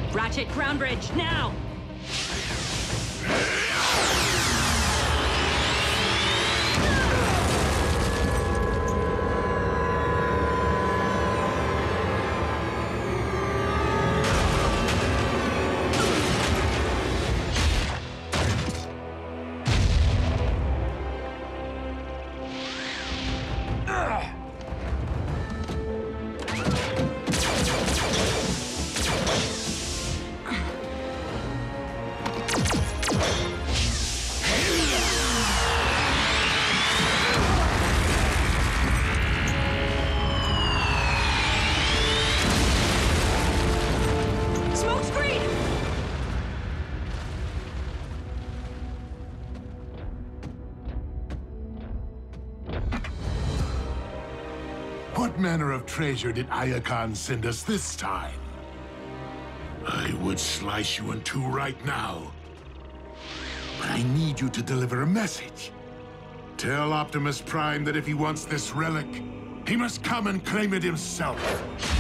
Ratchet ground bridge, now! What manner of treasure did Ayakan send us this time? I would slice you in two right now. But I need you to deliver a message. Tell Optimus Prime that if he wants this relic, he must come and claim it himself.